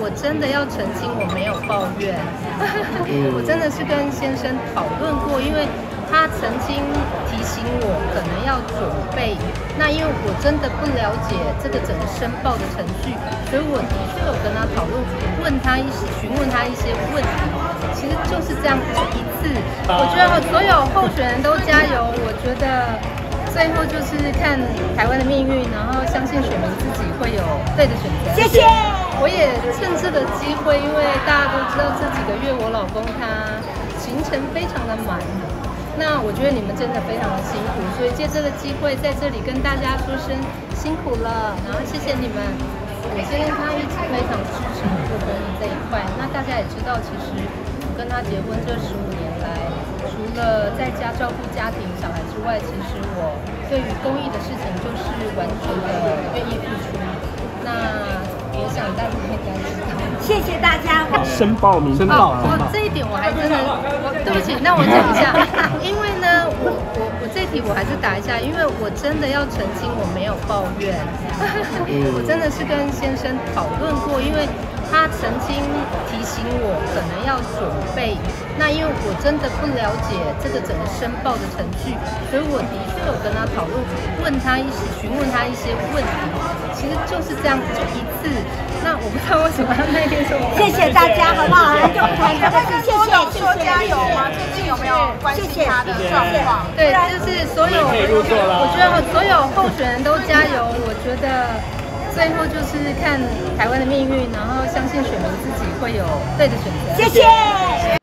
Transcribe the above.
真的要澄清，我没有抱怨，我真的是跟先生讨论过，因为他曾经提醒我可能要准备。那因为我真的不了解这个整个申报的程序，所以我的确有跟他讨论，询问他一些问题。其实就是这样子一次，我觉得所有候选人都加油。我觉得最后就是看台湾的命运，然后相信选民自己会有对的选择。 谢谢。 我也趁这个机会，因为大家都知道这几个月我老公他行程非常的满，那我觉得你们真的非常的辛苦，所以借这个机会在这里跟大家说声辛苦了，然后谢谢你们。我先生他一直非常支持我做公益这一块，那大家也知道，其实我跟他结婚这15年来，除了在家照顾家庭小孩之外，其实我对于公益的事情就是完全的愿意付出。那也想大家应该知道， 谢谢大家。 申报名称这一点我还真的，对不起，那我讲一下，因为呢，我这题我还是答一下，因为我真的要澄清，我没有抱怨，我真的是跟先生讨论过，因为他曾经提醒我可能要准备。那因为我真的不了解这个整个申报的程序，所以我的确有跟他讨论，询问他一些问题。其实就是这样子一次。那我不知道为什么他那天说谢谢大家，好不好？就谈这个事，谢谢， 说加油吗？最近有没有关心他的状况？ 对，就是所有，我觉得所有候选人都加油。我觉得最后就是看台湾的命运，然后相信选民自己会有对的选择。 谢谢。